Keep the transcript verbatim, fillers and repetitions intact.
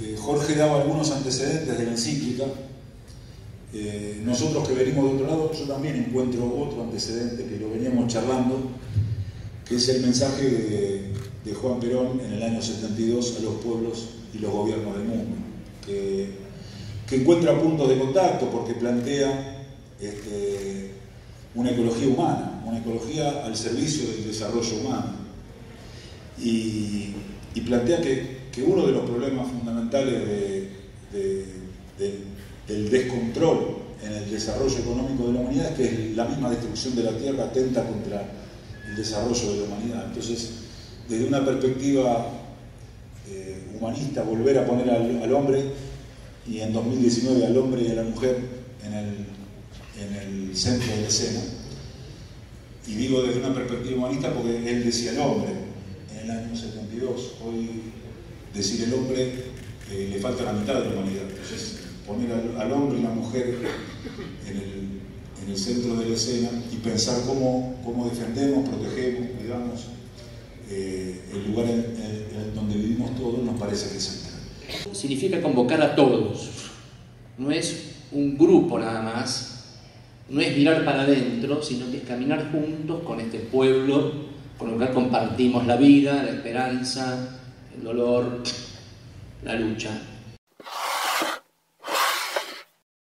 Eh, Jorge daba algunos antecedentes de la encíclica. Eh, nosotros que venimos de otro lado, yo también encuentro otro antecedente que lo veníamos charlando, que es el mensaje de, de Juan Perón en el año setenta y dos a los pueblos y los gobiernos del mundo, que, que encuentra puntos de contacto porque plantea este, una ecología humana, una ecología al servicio del desarrollo humano, y, y plantea que, que uno de los problemas fundamentales de, de, de del descontrol en el desarrollo económico de la humanidad es que la misma destrucción de la tierra atenta contra el desarrollo de la humanidad. Entonces, desde una perspectiva eh, humanista, volver a poner al, al hombre, y en dos mil diecinueve al hombre y a la mujer en el, en el centro de la escena. Y digo desde una perspectiva humanista porque él decía el hombre en el año setenta y dos. Hoy decir el hombre eh, le falta la mitad de la humanidad. Entonces, poner al, al hombre y la mujer en el, en el centro de la escena y pensar cómo, cómo defendemos, protegemos, cuidamos eh, el lugar en, en, en donde vivimos todos, nos parece que es central. Significa convocar a todos, no es un grupo nada más, no es mirar para adentro, sino que es caminar juntos con este pueblo con el cual compartimos la vida, la esperanza, el dolor, la lucha.